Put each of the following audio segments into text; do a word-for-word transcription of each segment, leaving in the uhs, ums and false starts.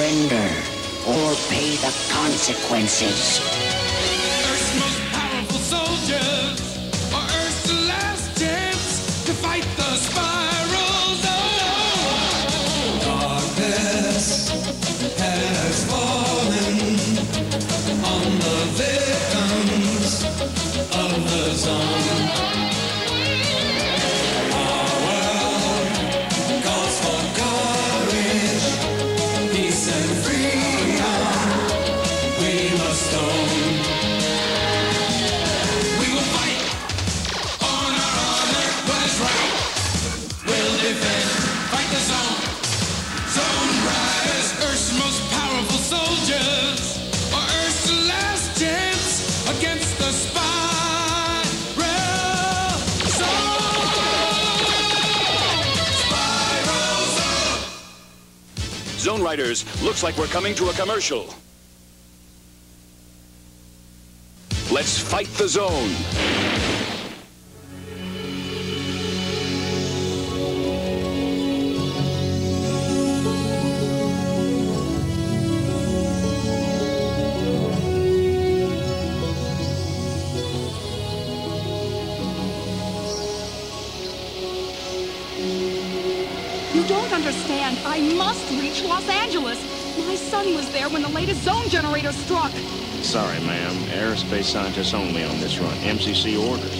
Surrender or pay the consequences. Earth's most powerful soldiers are Earth's last chance to fight the spiral zone. Darkness has fallen on the victims of the zone. Our world calls for courage, peace and freedom. We must own. We will fight on our honor. What is right? We'll defend. Fight the zone. Zone riders, Earth's most powerful soldiers, are Earth's last chance against the spiral zone. Spiral zone. Zone Riders, looks like we're coming to a commercial. Let's fight the zone. You don't understand. I must reach Los Angeles. My son was there when the latest zone generator struck. Sorry, ma'am. Aerospace scientists only on this run. M C C orders.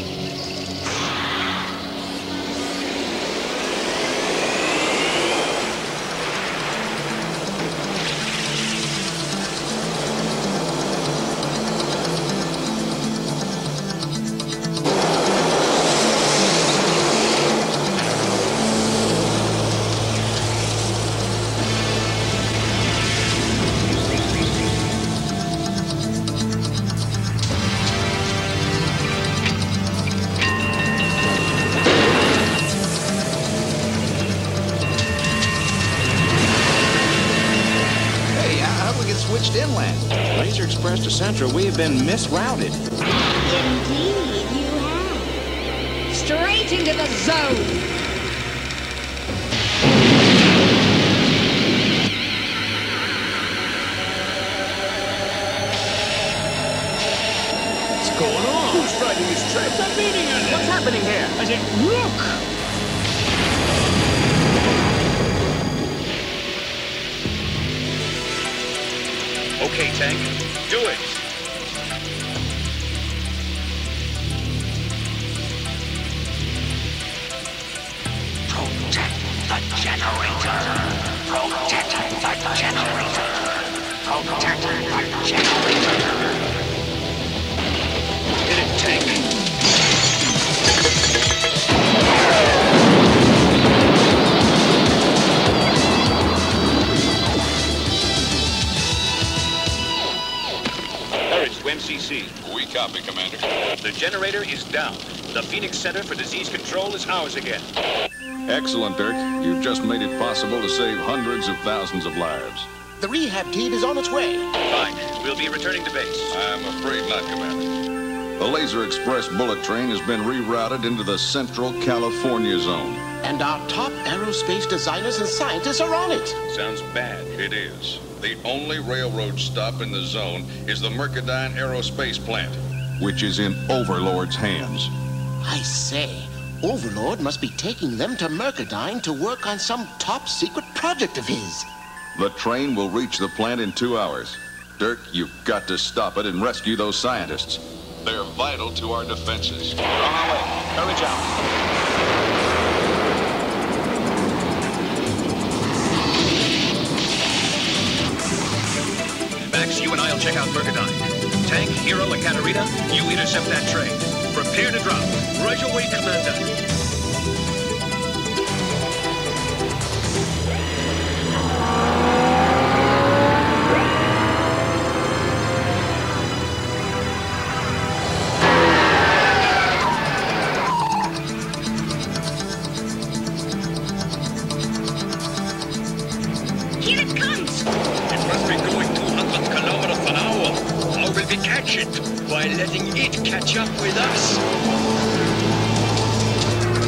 Switched inland. Laser Express to Central, we have been misrouted. Indeed, you have. Straight into the zone. What's going on? Who's driving this train? What's that meaning? What's happening here? I said, look! Okay, Tank, do it. Protect the generator. Protect the generator. Protect the generator. Hit it, Tank. M C C. We copy, Commander. The generator is down. The Phoenix Center for Disease Control is ours again. Excellent, Dirk. You've just made it possible to save hundreds of thousands of lives. The rehab team is on its way. Fine. We'll be returning to base. I'm afraid not, Commander. The Laser Express bullet train has been rerouted into the Central California zone. And our top aerospace designers and scientists are on it. Sounds bad. It is. The only railroad stop in the zone is the Mercadine Aerospace Plant, which is in Overlord's hands. I say, Overlord must be taking them to Mercadine to work on some top-secret project of his. The train will reach the plant in two hours. Dirk, you've got to stop it and rescue those scientists. They're vital to our defenses. We're on our way. Courage out. Max, you and I'll check out Mercadine. Tank, Hero, and Katarina, you intercept that train. Prepare to drop. Right away, Commander. Here it comes! It must be going two hundred kilometers an hour. How will we catch it? By letting it catch up with us.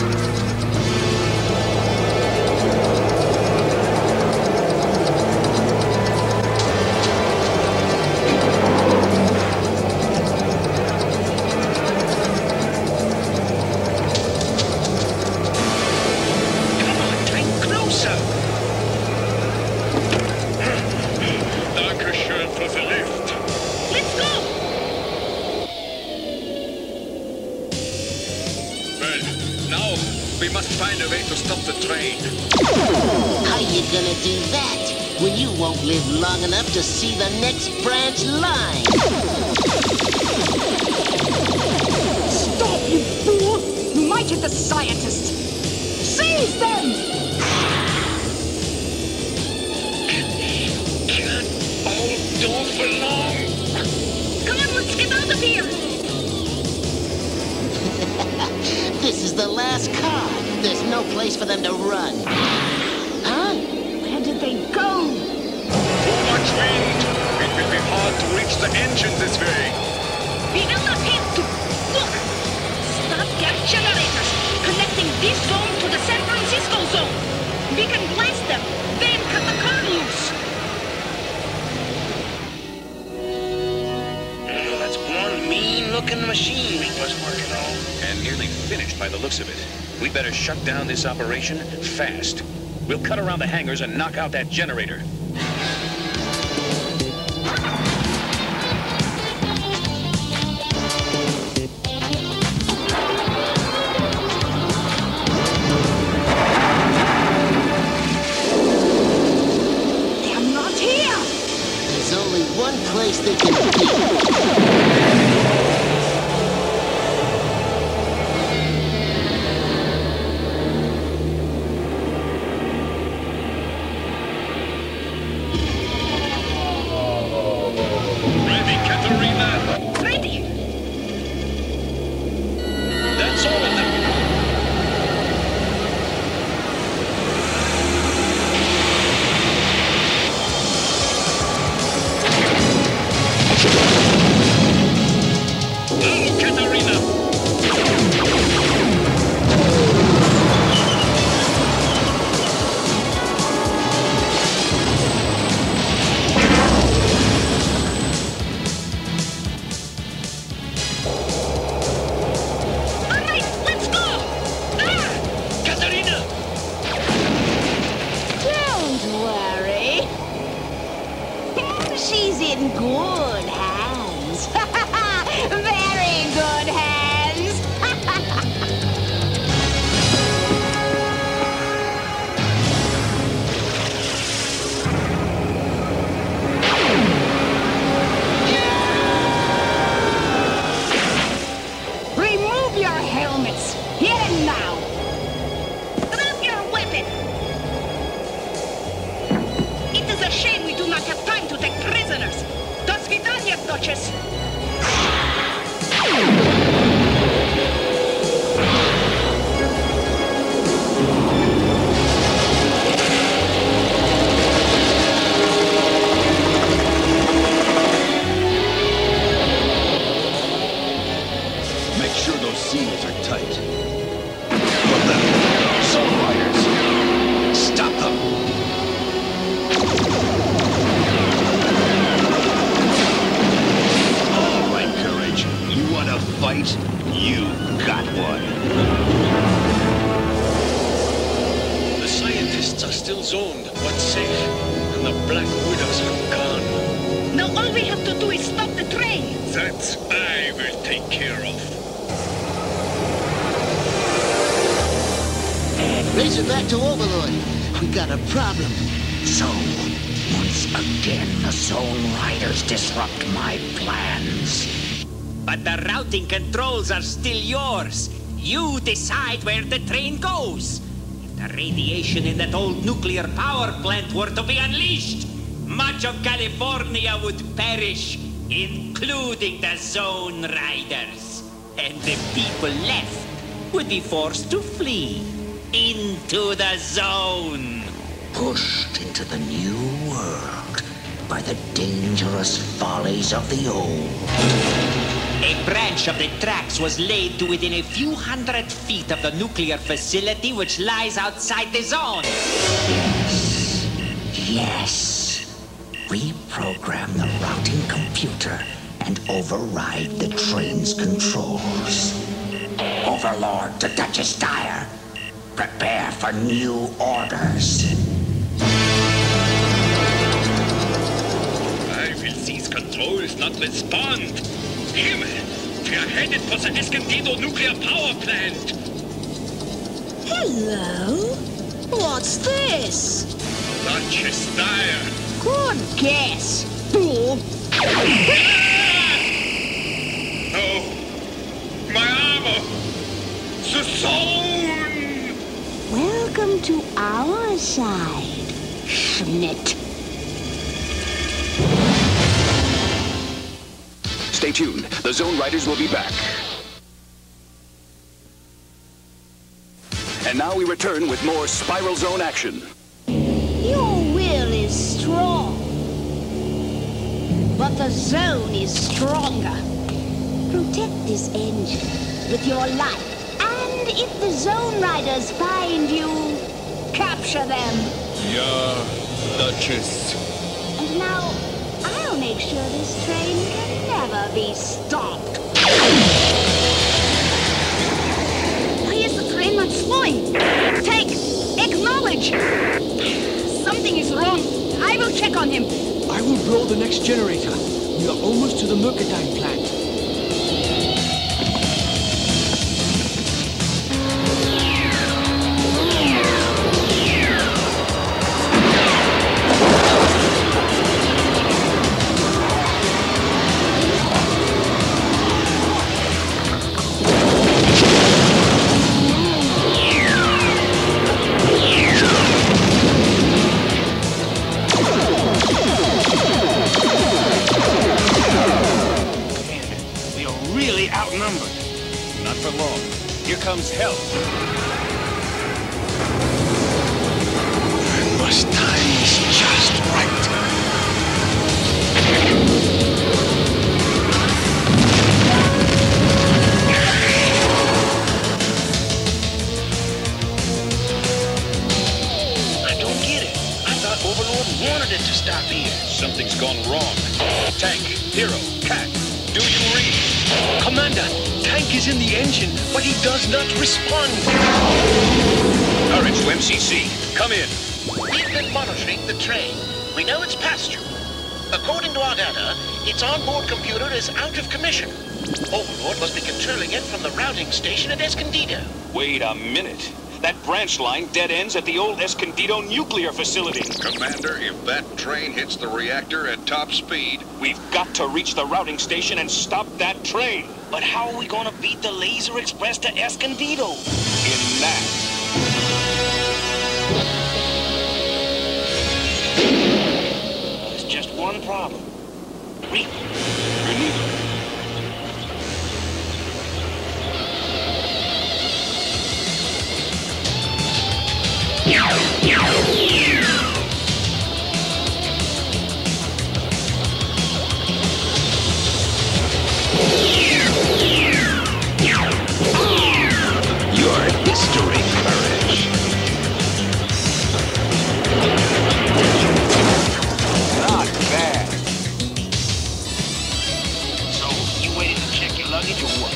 Well, now we must find a way to stop the train. How you gonna do that when you won't live long enough to see the next branch line? Stop, you fool! You might hit the scientist! Seize them! Can't all do for long. Come on, let's get out of here! This is the last car. There's no place for them to run. Huh? Where did they go? Too much wind. It will be hard to reach the engine this way. We will not have to. Look! Stopgap generators connecting this zone to the San Francisco zone. We can blast them, then cut the car loose. That's one mean-looking machine we was working on. And nearly finished by the looks of it. We better shut down this operation fast. We'll cut around the hangars and knock out that generator. They're not here! There's only one place they can be. Ready, Katarina? Ready! That's all of them. Now, Katarina. All right, let's go! Ah! Katarina! Don't worry. She's in good hands. Very good hands. Remove your helmets! Here and now! Drop your weapon. It is a shame we do not have time to take prisoners. Do svidaniya, Duchess. Make sure those seals are tight. What the? Soul Riders! Stop them! All right, Courage. You want to fight? You got one. The scientists are still zoned, but safe. And the Black Widows are gone. Now all we have to do is stop the train. That I will take care of. Razorback to Overlord. We got a problem. So, once again, the Zone Riders disrupt my plans. But the routing controls are still yours. You decide where the train goes. If the radiation in that old nuclear power plant were to be unleashed, much of California would perish, including the Zone Riders. And the people left would be forced to flee into the Zone. Pushed into the new world by the dangerous follies of the old. A branch of the tracks was laid to within a few hundred feet of the nuclear facility which lies outside the zone. Yes. Yes. Reprogram the routing computer and override the train's controls. Overlord to Duchess Dyer. Prepare for new orders. I will seize controls, not respond. Himmel! We are headed for the Escondido nuclear power plant. Hello? What's this? Duchess Dyer. Good guess, fool. No. My armor. The zone. Welcome to our side, Schmidt. Stay tuned. The Zone Riders will be back. And now we return with more Spiral Zone action. Your will is strong, but the Zone is stronger. Protect this engine with your life, and if the Zone Riders find you, capture them. Yeah, Duchess. And now, I'll make sure this train can never be stopped. Why is the train not slowing? Take! Acknowledge! Something is wrong. I will check on him. I will blow the next generator. We are almost to the Mercadine plant. Not for long. Here comes help. I must time this just right. I don't get it. I thought Overlord wanted it to stop here. Something's gone wrong. Tank, Hero, Cat, do you read? Commander, Tank is in the engine, but he does not respond. Courage to M C C. Come in. We've been monitoring the train. We know it's past you. According to our data, its onboard computer is out of commission. Overlord must be controlling it from the routing station at Escondido. Wait a minute. That branch line dead ends at the old Escondido nuclear facility. Commander, if that train hits the reactor at top speed... We've got to reach the routing station and stop that train. But how are we gonna beat the Laser Express to Escondido? In that. There's just one problem. Reap. Renito. Your history, Courage. Not bad. So, you waiting to check your luggage or what?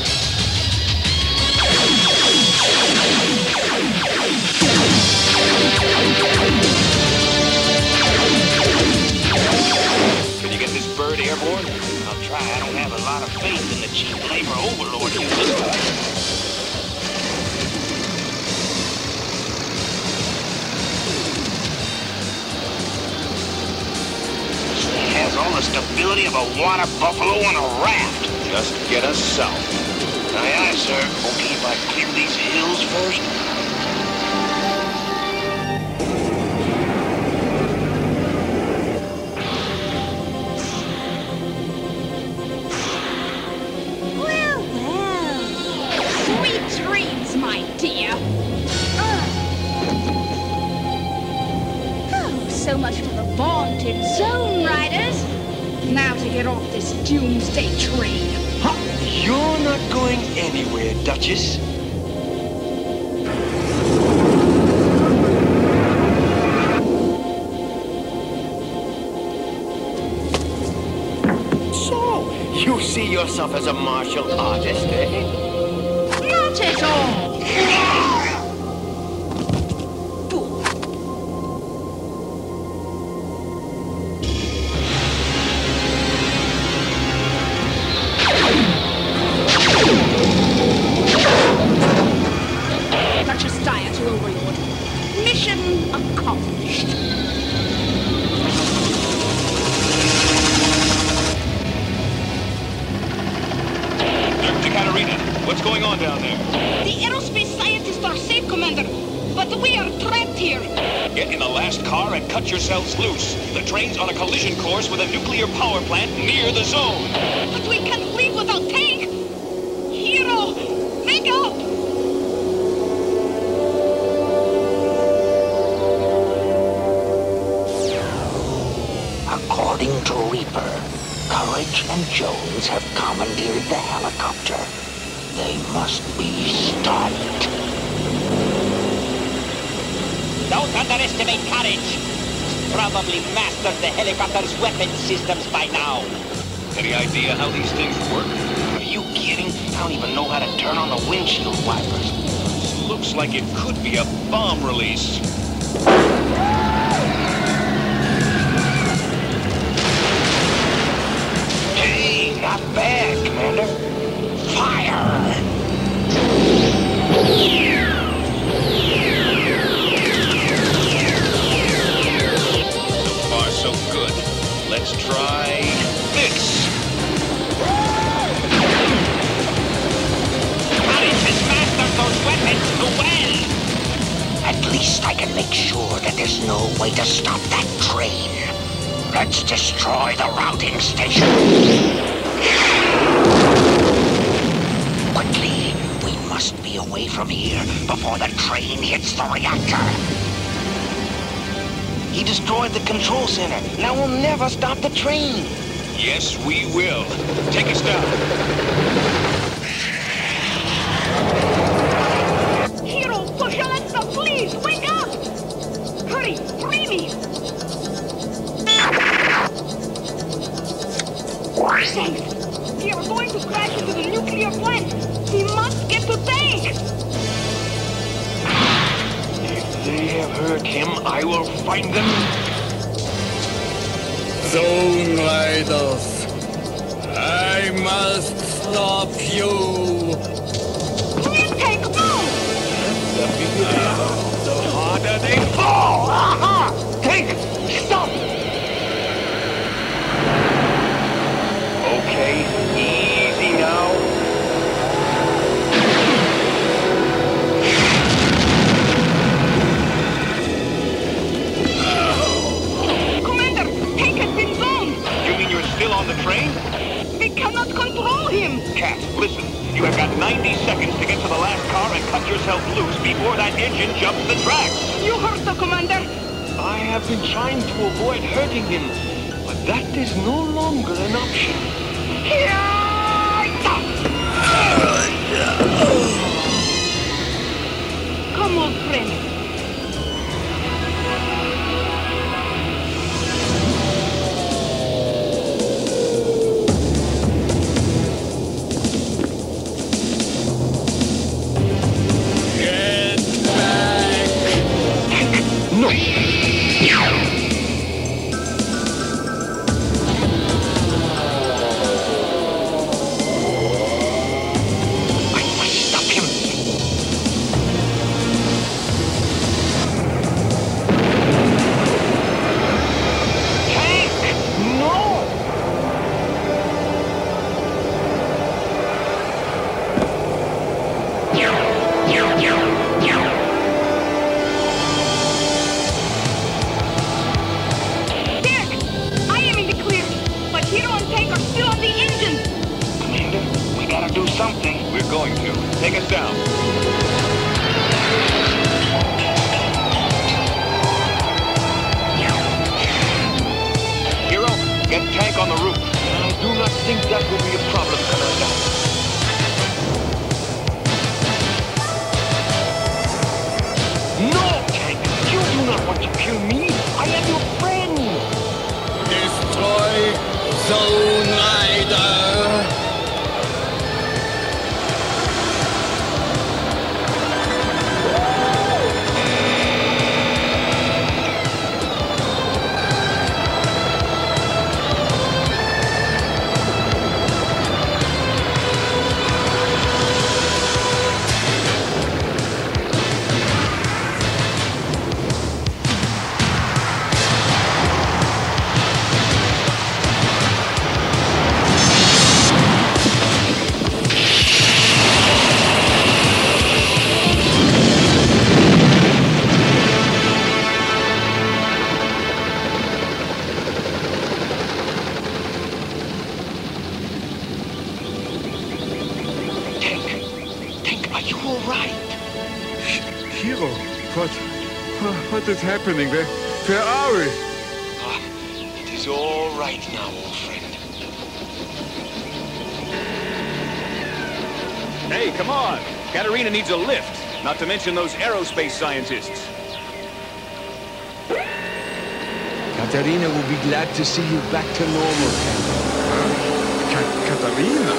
Can you get this bird airborne? I'll try. I don't have a lot of faith in the cheap labor Overlord uses. Has all the stability of a water buffalo on a raft. Just get us south. Aye, aye, sir. Okay, if I clear these hills first. Well, well. Sweet dreams, my dear. Ugh. Oh, so much for the vaunted Zone Riders. Now to get off this doomsday train. Ha! You're not going anywhere, Duchess. So, you see yourself as a martial artist, eh? Not at all. The aerospace scientists are safe, Commander, but we are trapped here. Get in the last car and cut yourselves loose. The train's on a collision course with a nuclear power plant near the zone. But we can't leave without Tank. Hero, wake up! According to Reaper, Courage and Jones have commandeered the helicopter. They must be stopped. Don't underestimate Courage. He's probably mastered the helicopter's weapon systems by now. Any idea how these things work? Are you kidding? I don't even know how to turn on the windshield wipers. Looks like it could be a bomb release. Hey, not bad, Commander. Fire! So far, so good. Let's try this. Courage has mastered those weapons too well. At least I can make sure that there's no way to stop that train. Let's destroy the routing station. Quickly, we must be away from here before the train hits the reactor. He destroyed the control center. Now we'll never stop the train. Yes, we will. Take us down. Hero, push Alexa, please, wake up! Hurry, free me! Thanks. We are going to crash into the nuclear plant. We must get to Tank! If they have hurt him, I will find them. Zone Riders, I must stop you. Please, Tank, move! The bigger they are, the harder they fall. Aha! Tank, stop! Okay, easy now. Commander, Tank has been zoned! You mean you're still on the train? We cannot control him! Cat, listen. You have got ninety seconds to get to the last car and cut yourself loose before that engine jumps the tracks. You heard the Commander! I have been trying to avoid hurting him, but that is no longer an option. Come on, friend. Get back! No! I must stop him. Tank! No! Derek, I am in the clear, but Hero and Tank are still on the engine. Commander, we gotta do something. We're going to. Take us down. Hero, get Tank on the roof. I do not think that will be a problem, Commander. No, Tank! You do not want to kill me! I am your friend! Destroy Zone Rider! right. Hero, what, what is happening? Where, where are we? Ah, it is all right now, old friend. Hey, come on! Katarina needs a lift, not to mention those aerospace scientists. Katarina will be glad to see you back to normal, Ka Katarina?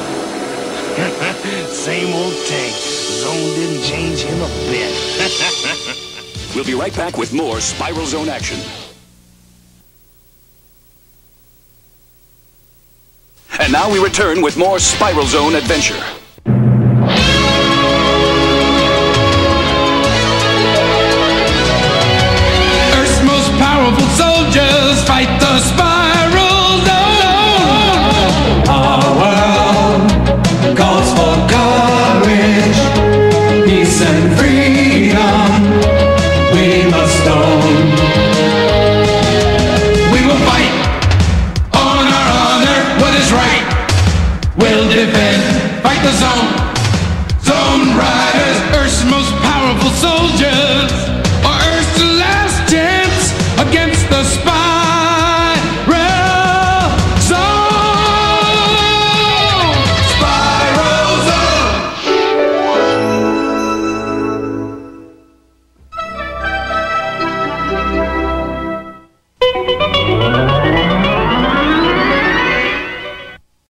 Same old tank. Zone didn't change him a bit. We'll be right back with more Spiral Zone action. And now we return with more Spiral Zone adventure. Earth's most powerful soldiers fight the Spiral Zone. Our world calls for courage, peace and freedom. We must own. We will fight on our honor. What is right? We'll defend. Fight the zone. Zone Riders.